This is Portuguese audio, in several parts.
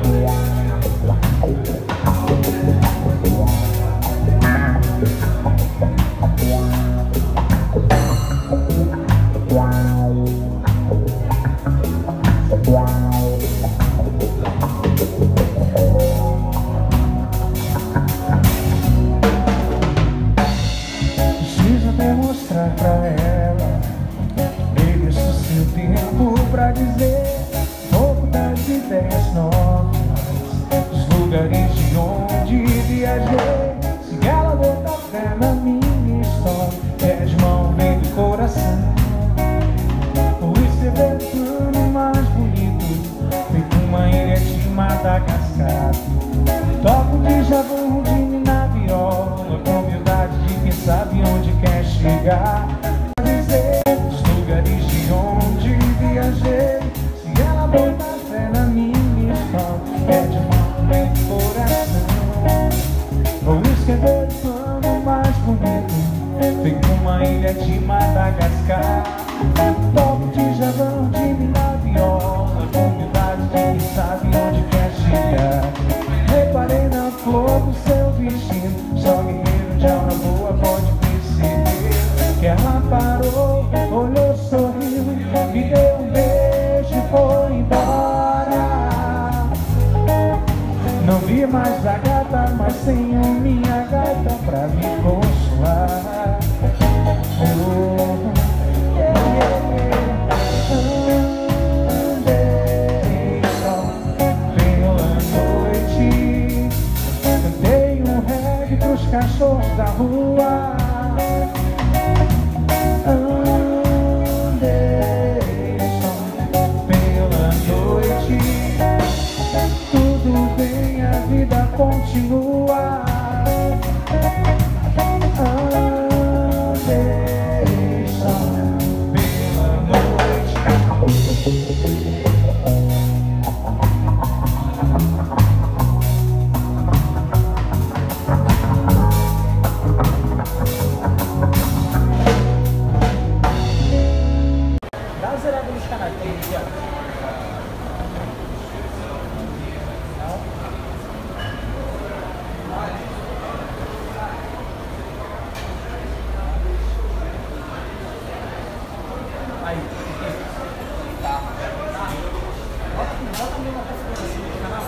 Preciso demonstrar pra ela, mereço seu tempo pra dizer um pouco das ideias novas, dos lugares de onde viajei. Se ela botar fé na minha história, é de mão, vem do coração. Vou escrever o plano mais bonito, feito uma ilha de Madagascar. Toco de Djavan, de mim na viola, com humildade de quem sabe onde quer chegar. Dizer os lugares de onde viajei. Se ela botar fé na minha história, é de mão, vem do coração. Vou escrever o plano mais bonito, feito uma ilha de Madagascar. Toco de Djavan, de mim na viola, com humildade de quem sabe onde quer chegar. Reparei na flor do seu vestido, só guerreiro de alma boa pode perceber que ela parou, olhou, sorriu, me deu um beijo e foi embora. Não vi mais a gata, mas tenho minha gata pra me consolar. Oh, yeah, yeah, yeah. Andei só pela noite, cantei um reggae pros cachorros da rua. Andei só pela noite, tudo bem, a vida continua. Andei só pela noite. Dá uma zerada nos canais pra gente, ó. Aí, tá. Bota ali uma coisa assim no canal.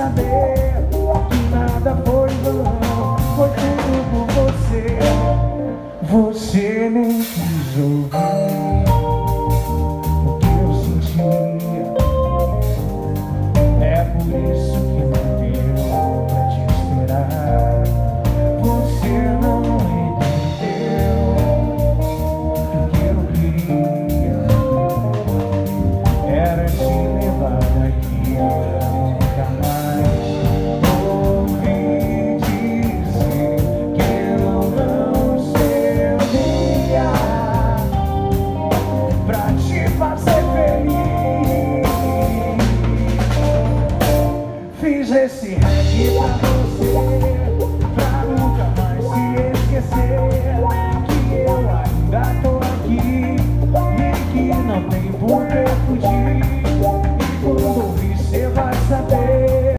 saber que nada foi vão, foi tudo por você. Você nem quis ouvir o que eu sentia. É por isso que não deu pra te esperar. Você não entendeu que o que eu queria era te levar daqui pra nunca mais ouvir dizer que eu não servia pra te fazer feliz. Fiz esse reggae pra você, pra nunca mais se esquecer que eu ainda tô aqui e que não tem por que fugir. E quando ouvir cê vai saber.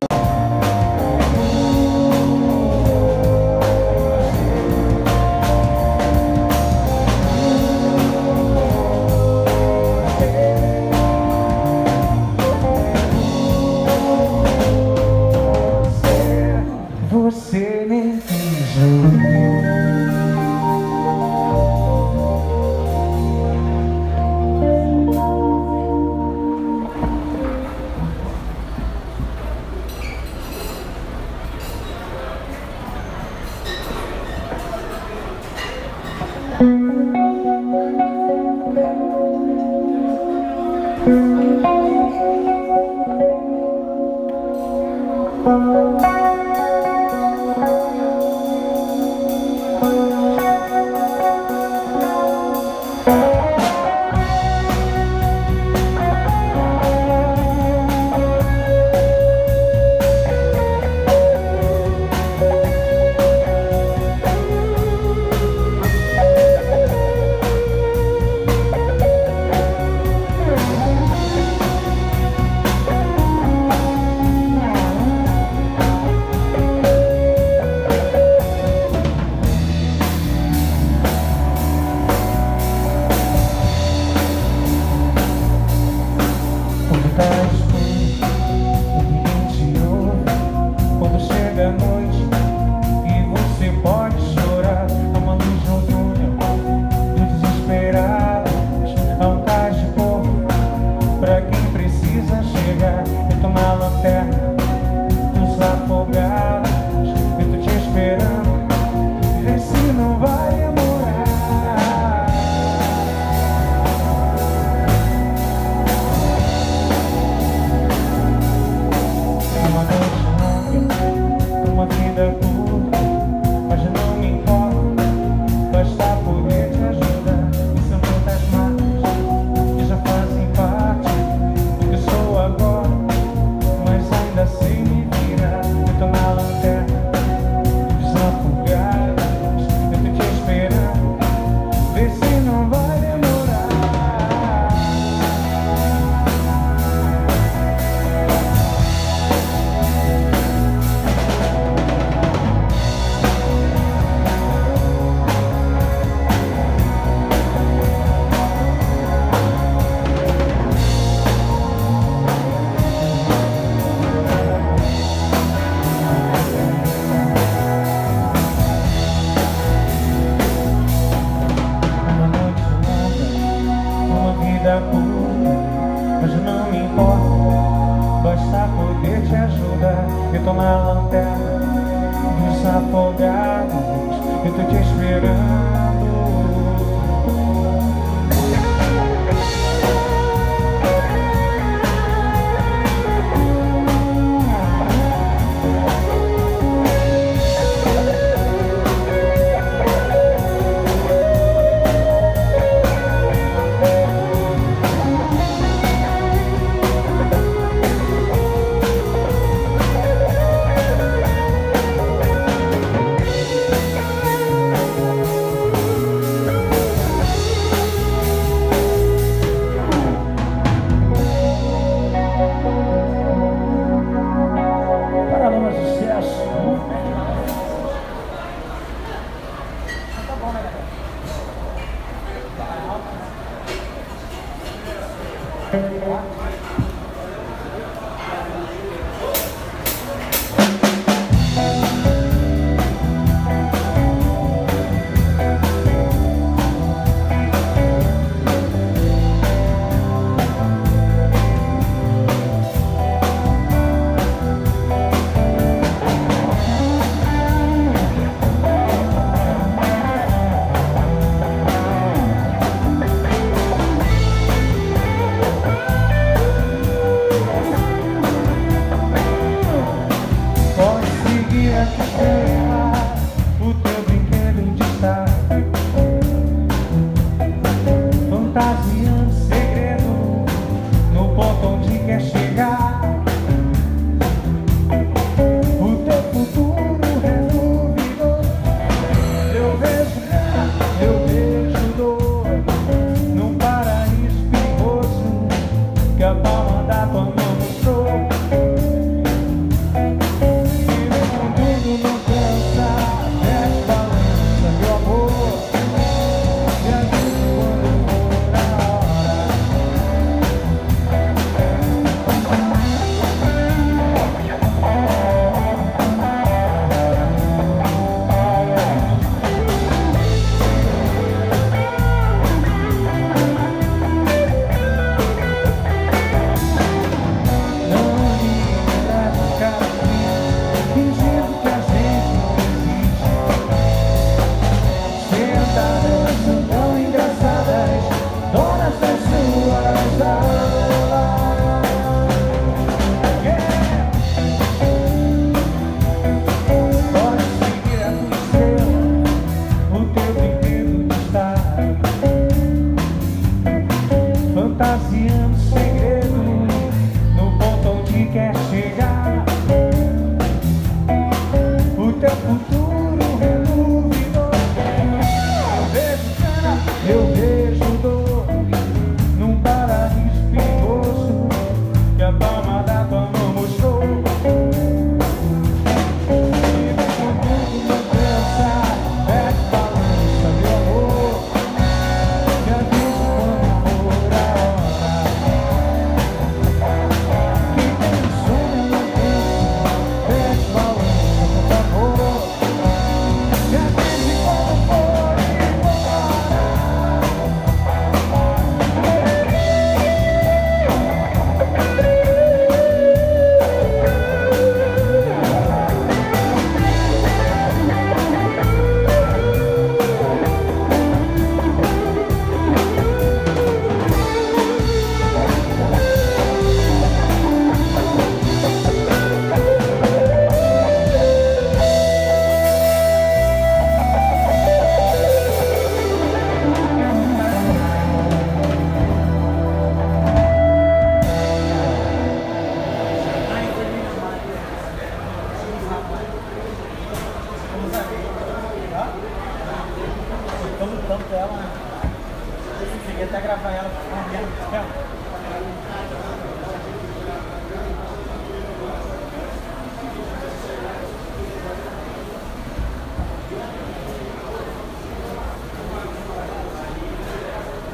Você nem quis ouvir. Mas não me importa, basta poder te ajudar. Eu tô na lanterna dos afogados, eu tô te esperando.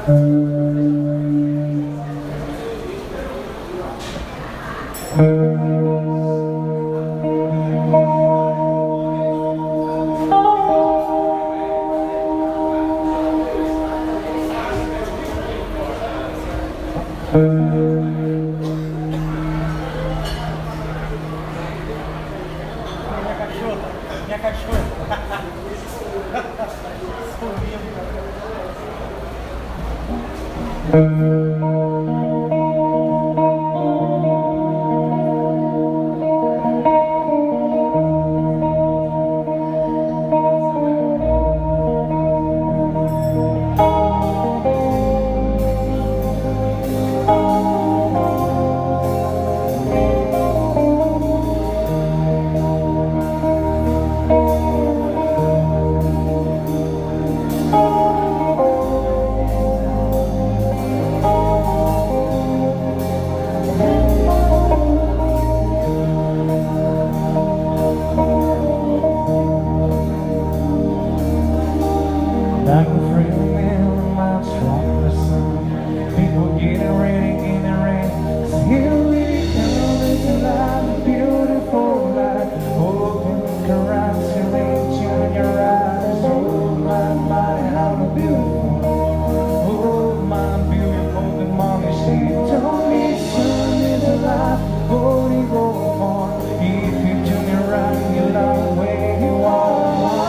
Minha cachorra. Like a free man, my stronger son. People getting ready. Still we come into life, a beautiful life. Open your eyes, you reach you in your eyes. Oh my, how beautiful. Oh my beautiful, the mommy she told me son is alive. Oh, you go on. If you do me right, you love the way you are.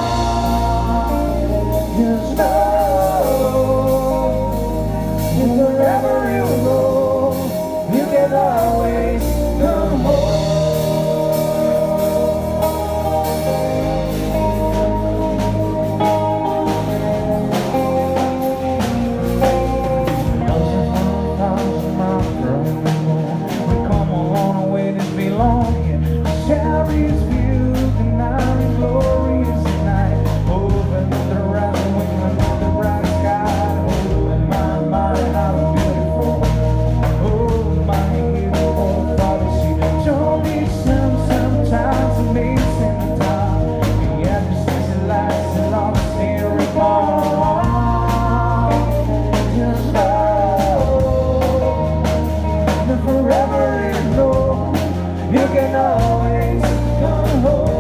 Just know, and wherever you go, you can always come home. Thousand miles from the moon, we come a long way to belong here. Cherries view, the night is glorious night. Over the horizon, we come on the bright sky. Oh my, how beautiful. Oh my, beautiful Father, she told me sometimes amazing the time. The emphasis and lights and all the steering ball. Just know that forever you know, you can always come home.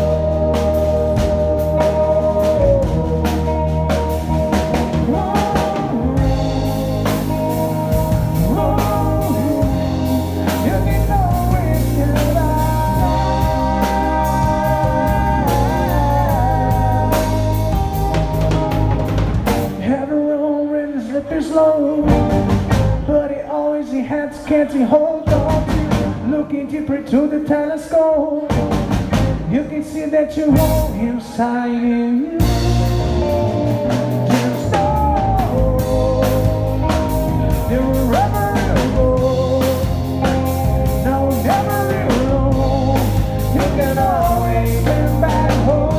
Slow, but he had can't hold on to. Looking deeper to the telescope, you can see that you hold inside you. Just know that wherever you go, no, never alone. You can always come back home.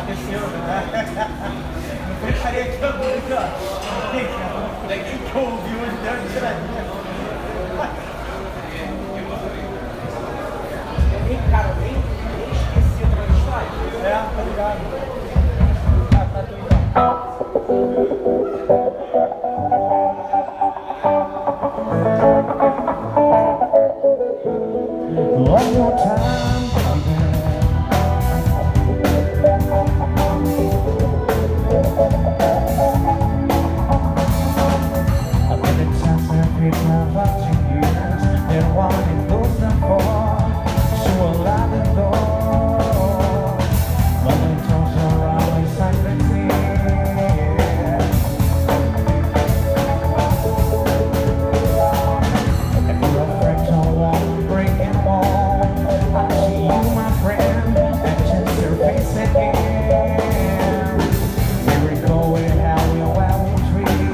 Esqueceu, né? Não fecharia aqui a boca. Daqui que eu ouvi hoje deu uma tiradinha. Cara, nem esqueci outra história. É, tá ligado. Tá tudo One more time, I've been in chance and paid my watching years. And one it goes down for, so a lot of door. But the tones are always silently. And for a friend to want break and fall, I see you, my friend, and just your face again. We recall with how we treat.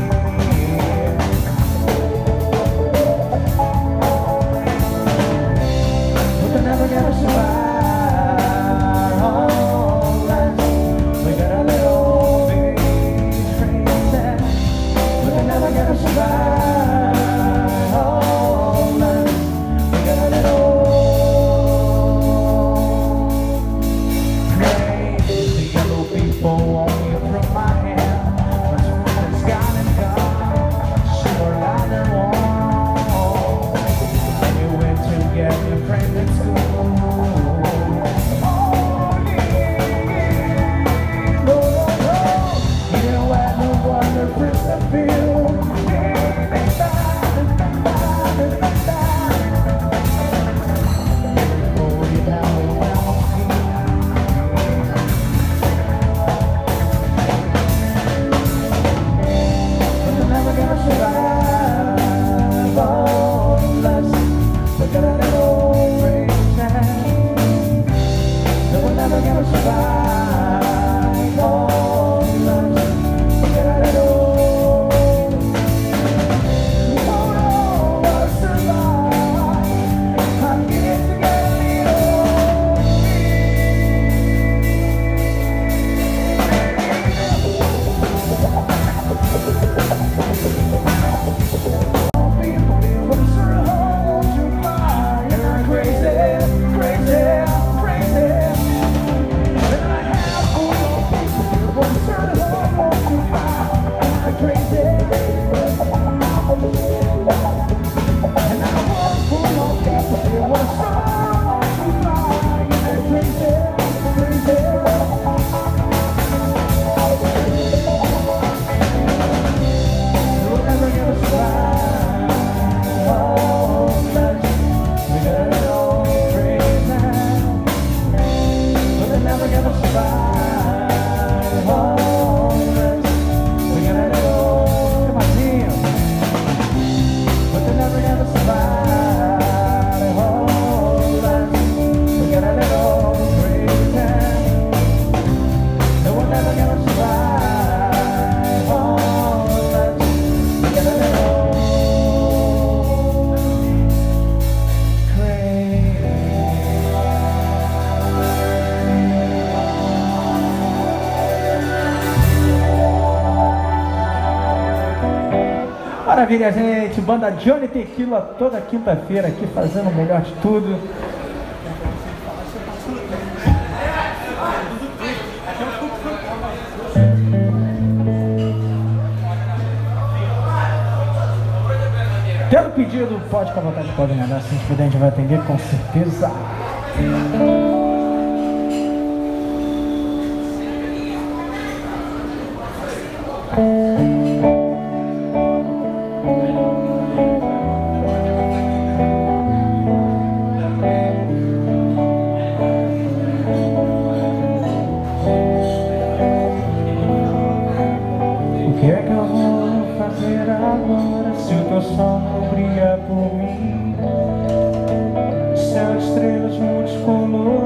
Never gonna survive all this. We got a little bit crazy, but they're never gonna survive all this. We got a little crazy. The yellow people want me from my hand, but it's gone and gone. Sure, I don't want. And you went to get your friend at school. Maravilha, gente. Banda Johnny Tequila toda quinta-feira aqui fazendo o melhor de tudo. Tendo pedido, pode ficar à vontade, pode mandar. Se puder, a gente vai atender com certeza. O que é que eu vou fazer agora se o teu sol não brilha por mim? Céu, estrelas, muitos colores.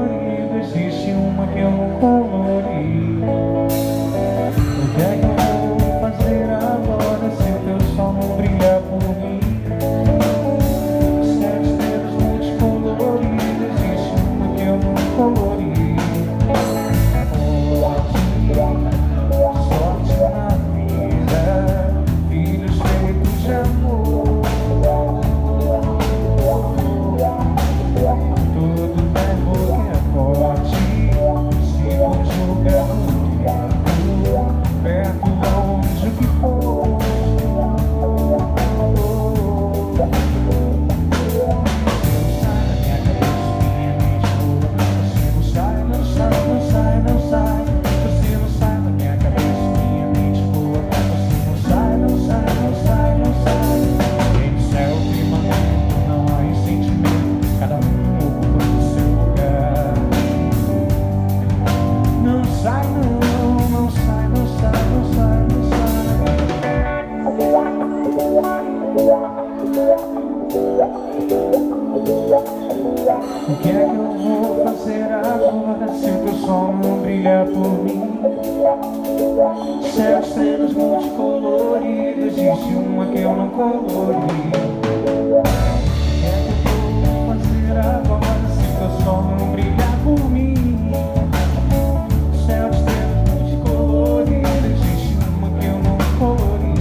por mim. Céu, estrelas multicoloridas, existe uma que eu não colori. O que é que eu vou fazer agora se teu sol não brilhar por mim? Céu, estrelas multicoloridas, existe uma que eu não colori.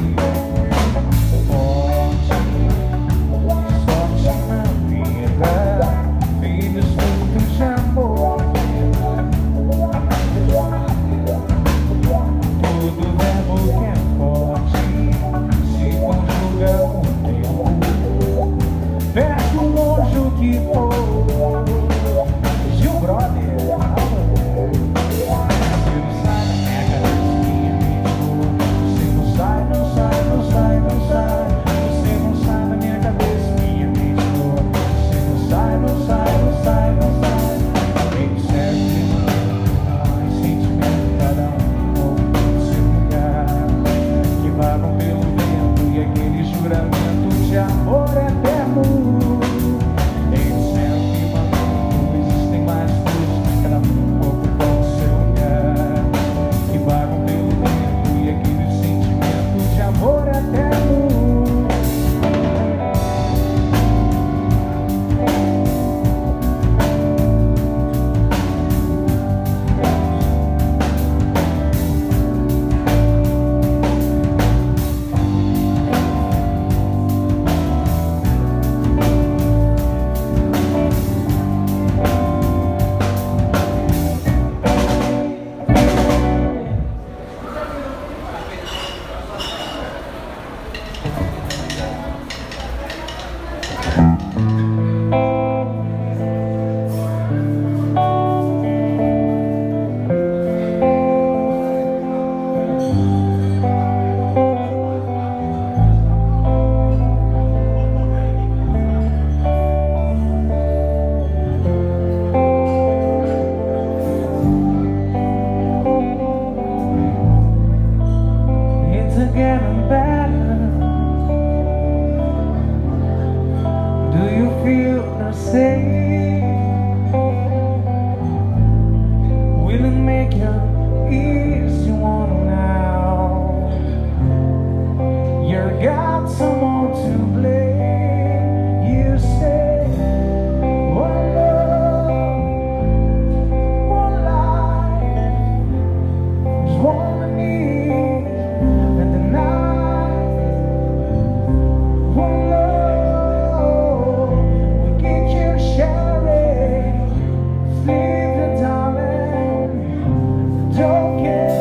Sorte na vida, filhos feitos de amor. Todo verbo que é forte se conjuga com o tempo. Perto, longe, o que for. Gil Brother. Você não sai, não sai, não sai, não sai. Você não sai da minha cabeça, minha mente. Você não sai, não sai, não sai, não sai. Ele serve mais sentimento, cada um no seu lugar, que vagam pelo vento e aquele juramento de amor eterno. Ele serve uma luz, existem mais luz, cada um pouco com o seu lugar, que vagam pelo vento e aquele sentimento de amor eterno. It's getting better. Do you feel the same? Will it make you easy one now? You got someone to blame. You say one love, one life, just one need, and the night, one love, we get you sharing. Sleep the darling, don't care.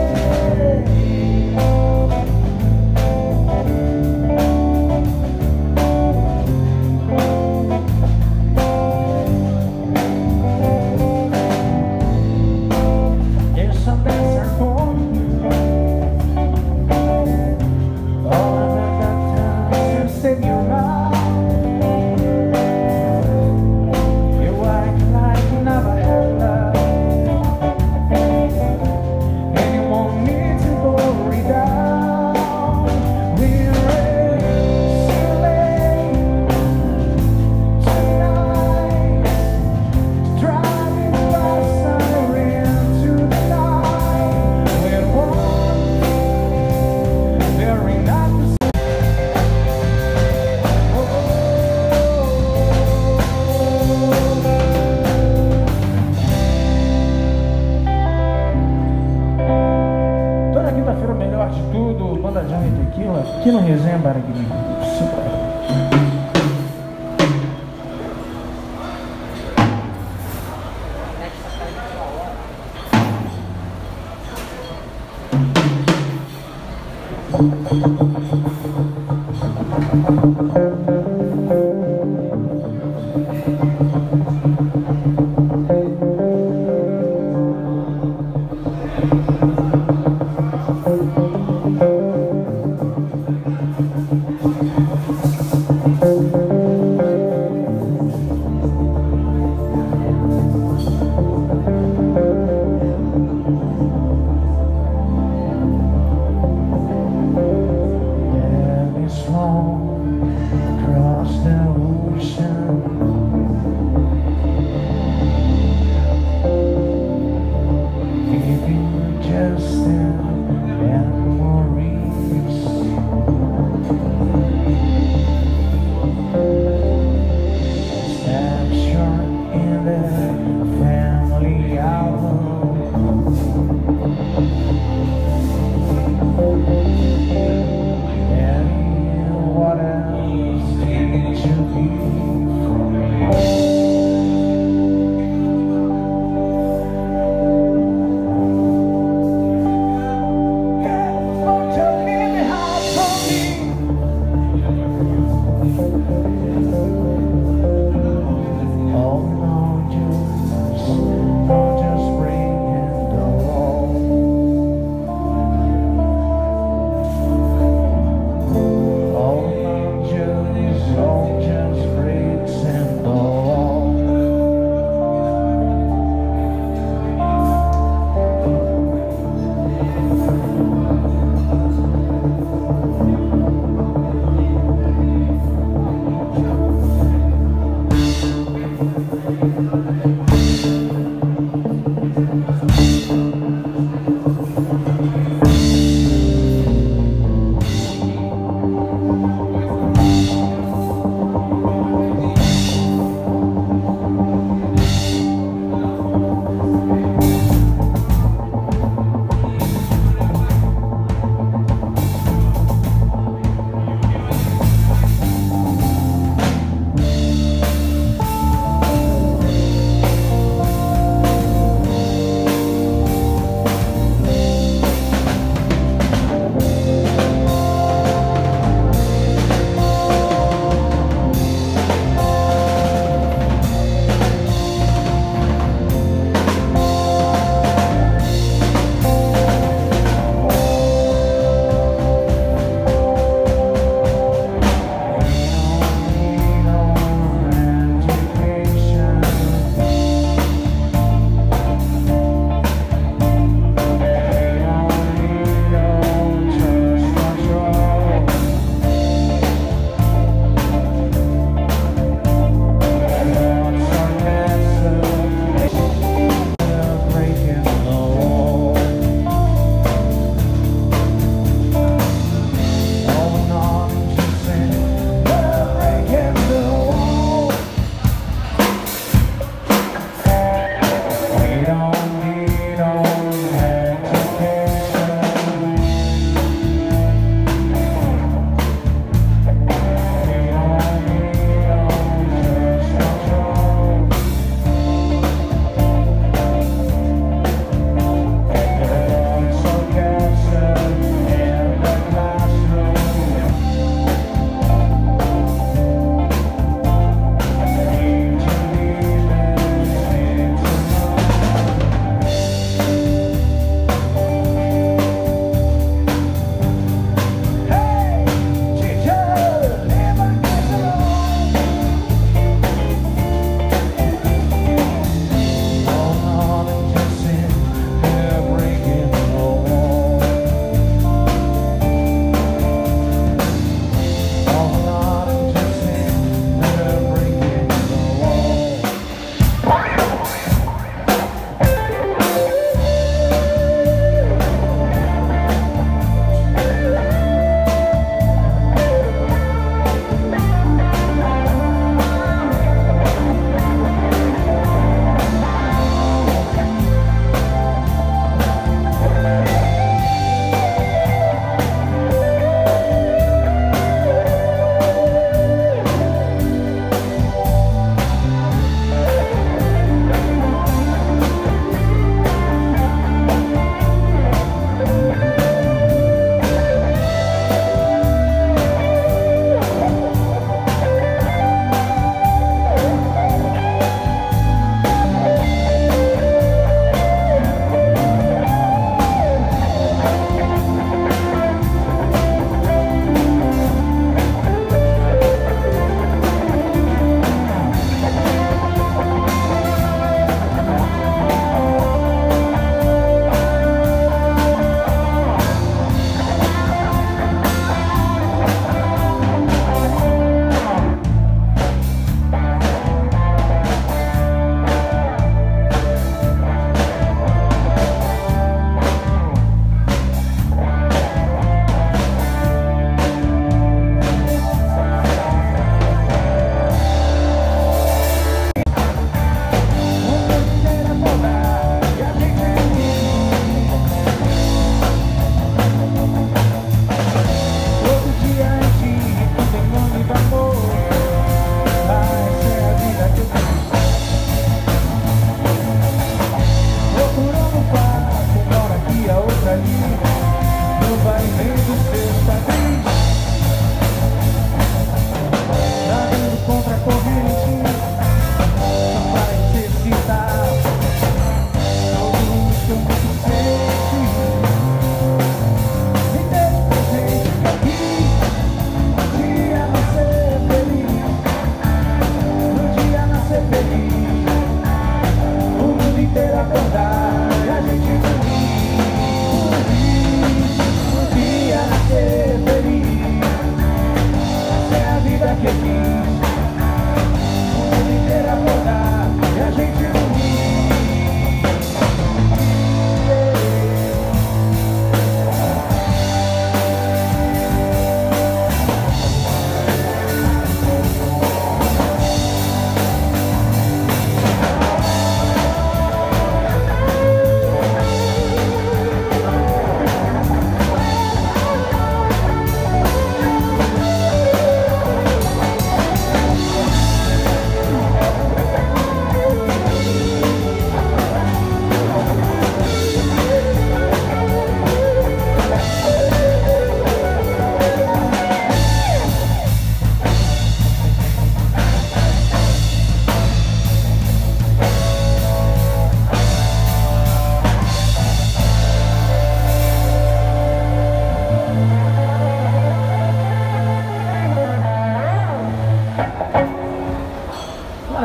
There's some answer for you. All of that time to save your mind. You act like you never had love, and you won't need to worry down. We're sailing tonight, driving fast into the night. We're one, very not the same. Toda quinta-feira, o melhor de tudo, banda Jam e Tequila, aqui no Resenha Barigui.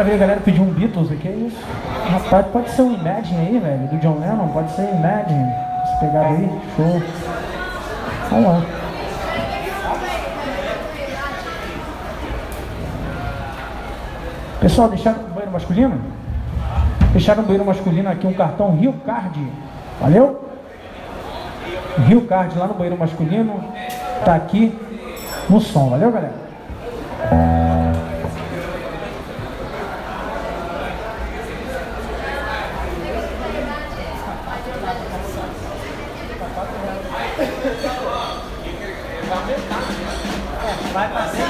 ver a galera pedir um Beatles aqui, é isso? Rapaz, pode ser um Imagine aí, velho, do John Lennon, pode ser Imagine. Essa pegada aí, show. Vamos lá. Pessoal, deixaram no banheiro masculino? Deixaram no banheiro masculino aqui um cartão Rio Card. Valeu? Rio Card lá no banheiro masculino. Tá aqui no som. Valeu, galera? Vai pra 6,900.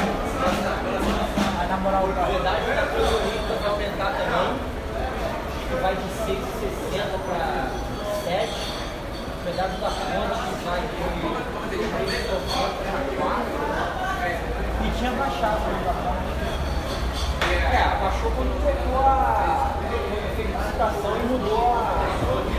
Vai namorar o cara. Vai aumentar também. Vai de 6,60 para 7. O pedaço da fonte vai de 3,60 para 4. E tinha baixado da fonte. Abaixou quando trocou a licitação e mudou a.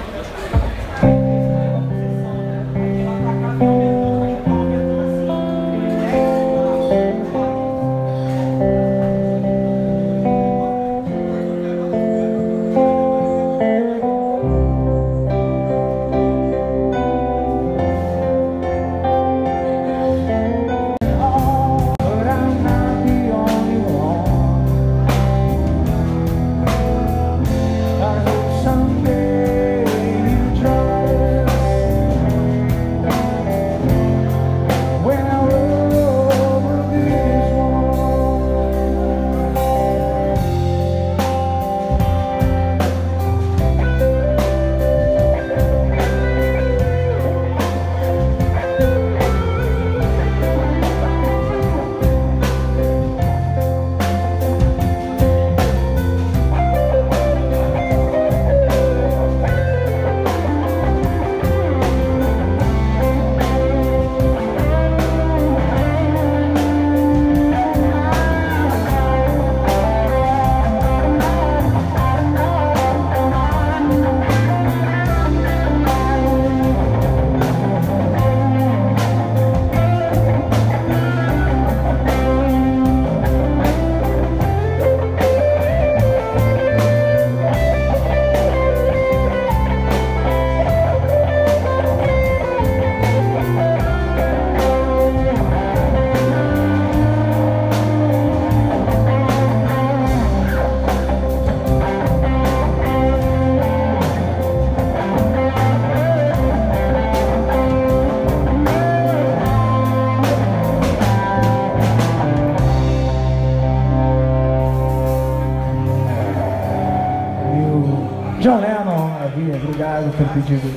John Lennon, maravilha, obrigado pelo pedido.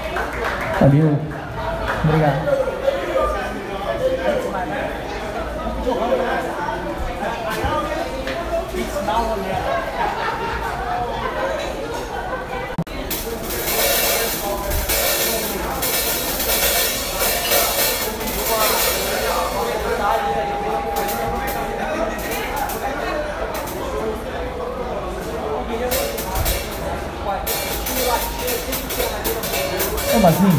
Valeu, obrigado. Ô, Mazinho.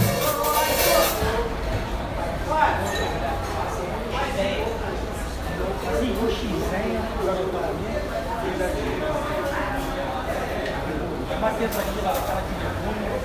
Assim, o X-Zen, bateu isso aqui, ó, aquela de junho.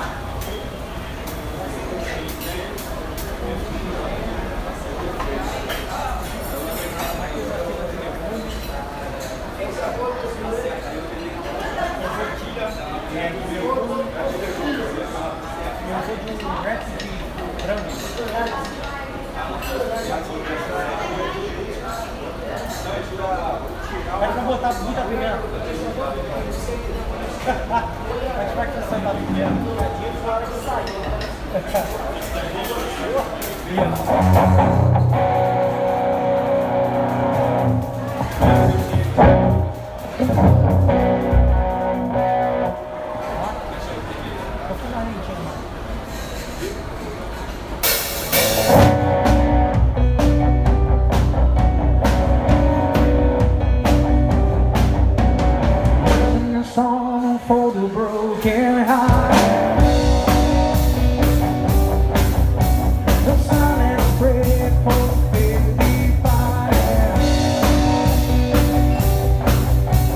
Vai botar muita pimenta. Vai que você tá pimenta. Na hora de sair. Song for the broken heart. The silence break for the baby fire.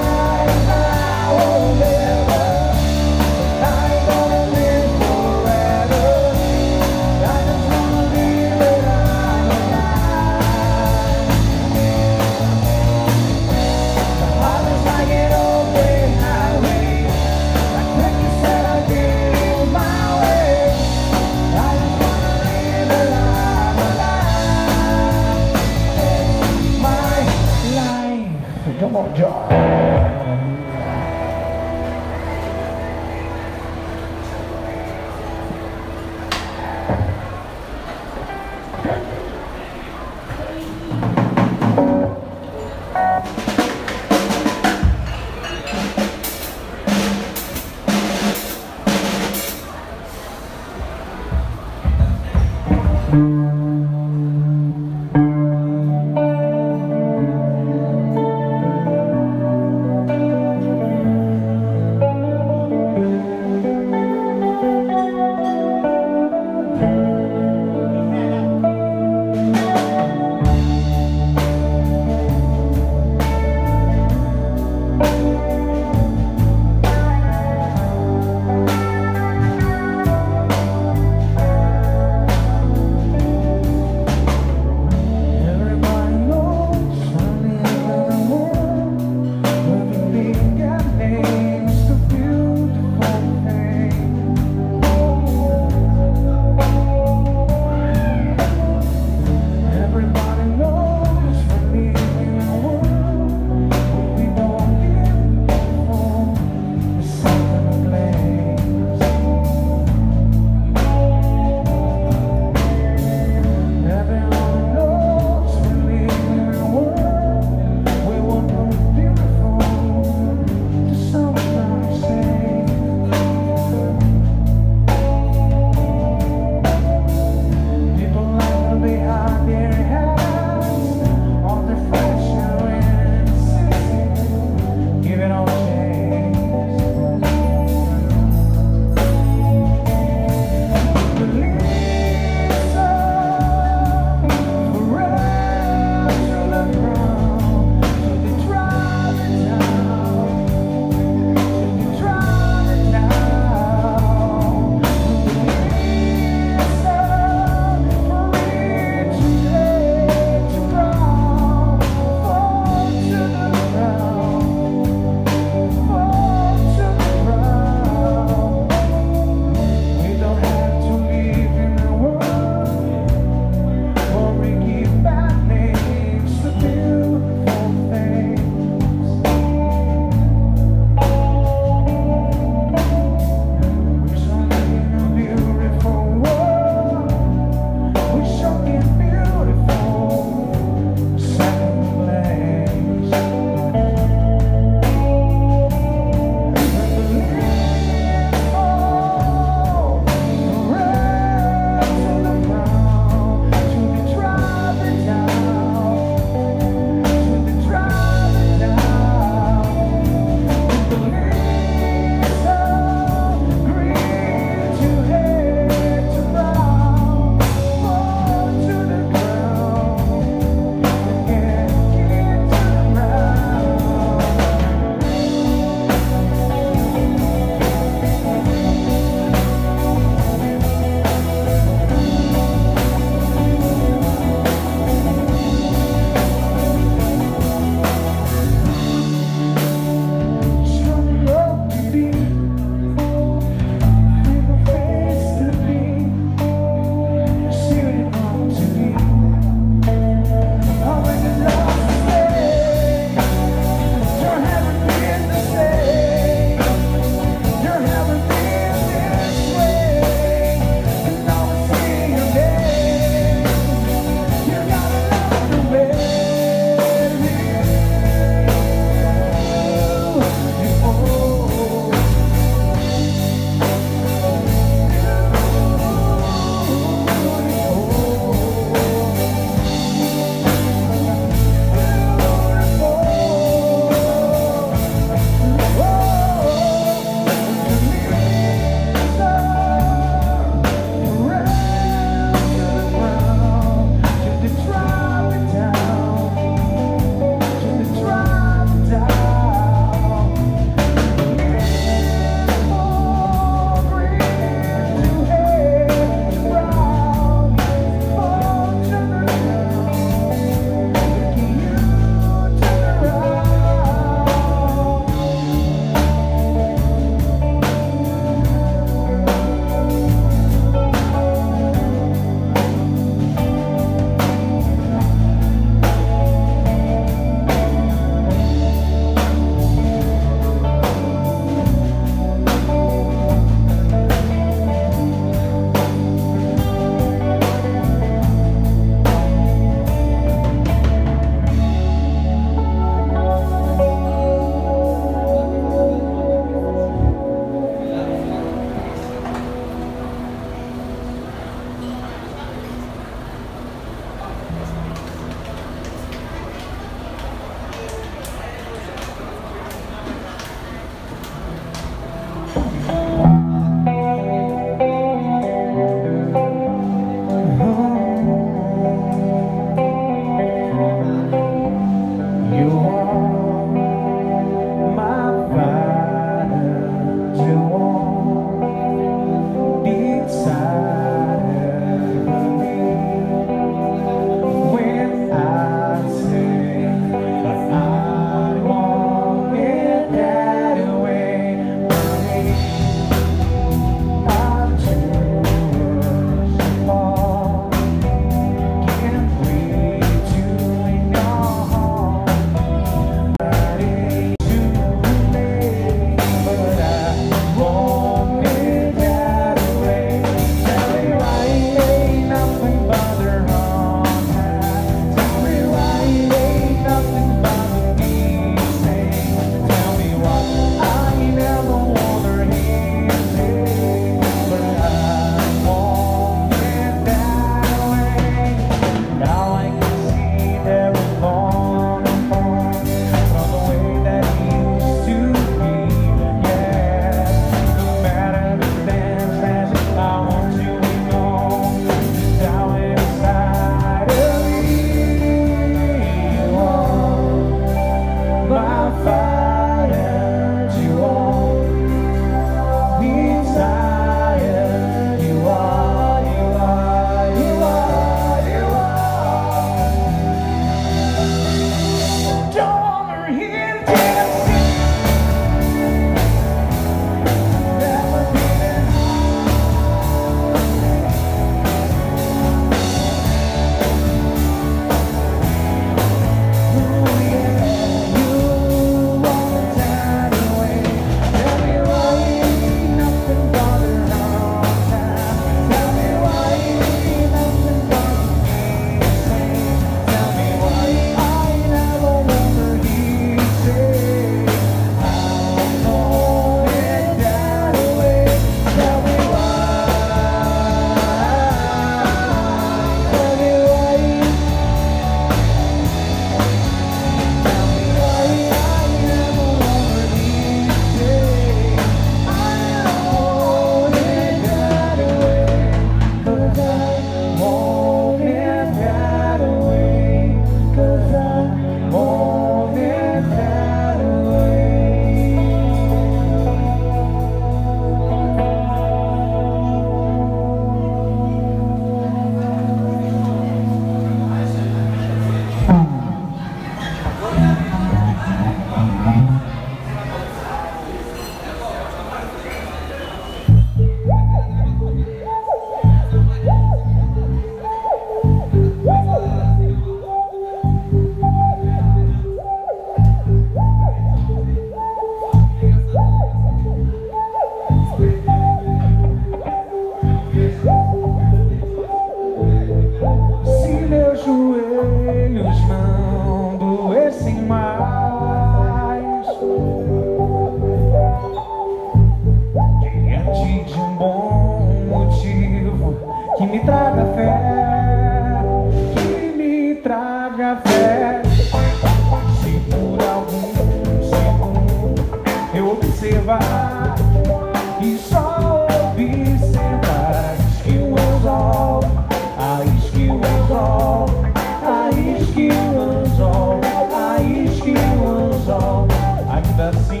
de um bom motivo que me traga fé, que me traga fé. Se por algum segundo eu observar e só observar, que o anzol, a isque o anzol, a isque o anzol, a isque o anzol, ainda assim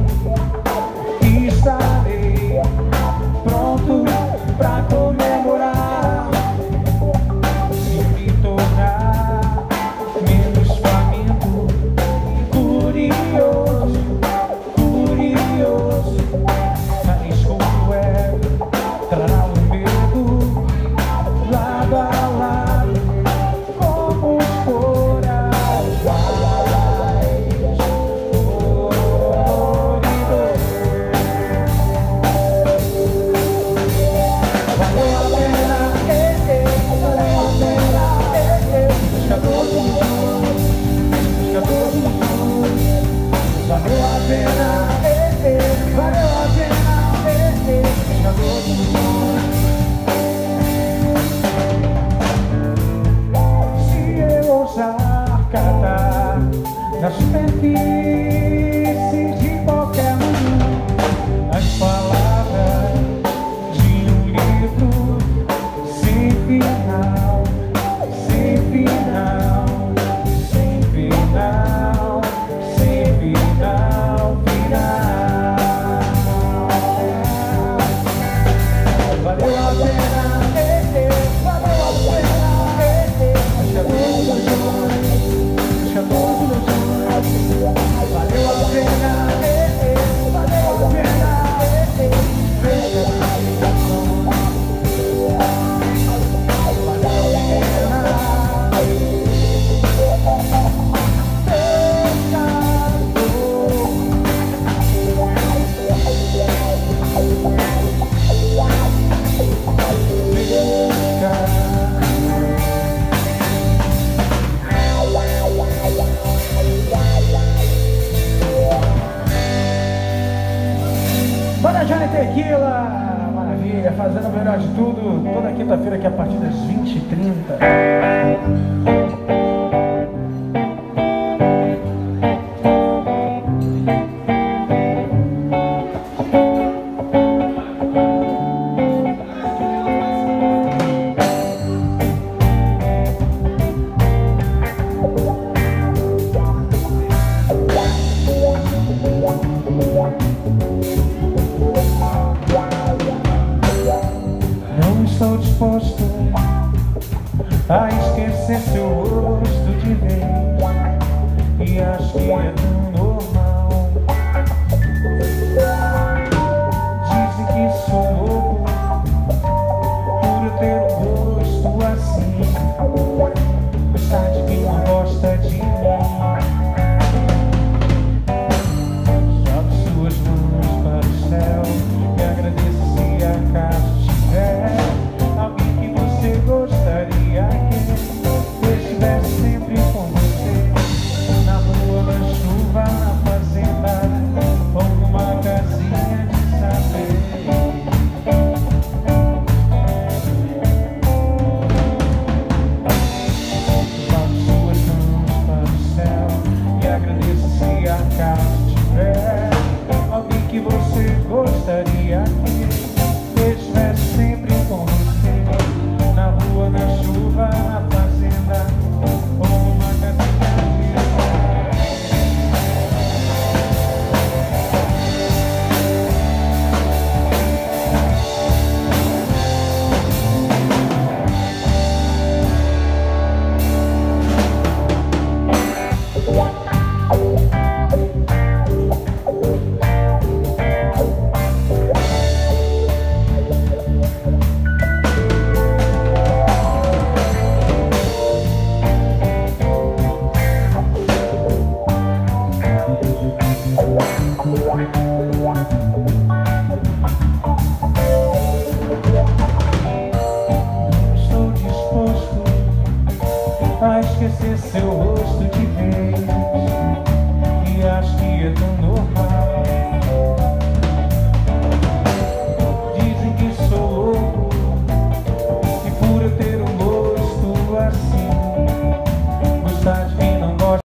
estarei pronto pra comemorar. Se me tornar menos faminto e curioso, curioso, mas como é, trará o medo lado a lado, como os corais floridos. Valeu a pena, valeu a pena, pescador dos sonhos, pescador dos sonhos. Valeu a pena, valeu a pena, pescador dos sonhos. Se eu ousar catar na superfície de qualquer mundo as palavras de um livro sem final, sem final, sem final, sem final, final. Valeu a pena, valeu a pena, pescador dos sonhos, pescador dos sonhos. Valeu a pena, valeu a pena, pescador dos sonhos. Bora Johnny Tequila, maravilha, fazendo o melhor de tudo, toda quinta-feira aqui a partir das 20h30. Não estou disposto a esquecer seu rosto de vez, e acho que é tão normal. Dizem que sou louco por eu ter um rosto assim, gostar de quem não gosta de mim. Jogue suas mãos para o céu e agradeça se acaso tiver alguém que você gostaria que estivesse sempre com você, na rua, na chuva, na fazenda ou numa casinha de saber. Jogue suas mãos para o céu e agradeça se acaso tiver alguém que você gostaria que estivesse sempre com você, na rua, na chuva, na fazenda ou numa casinha de Não estou disposto a esquecer seu rosto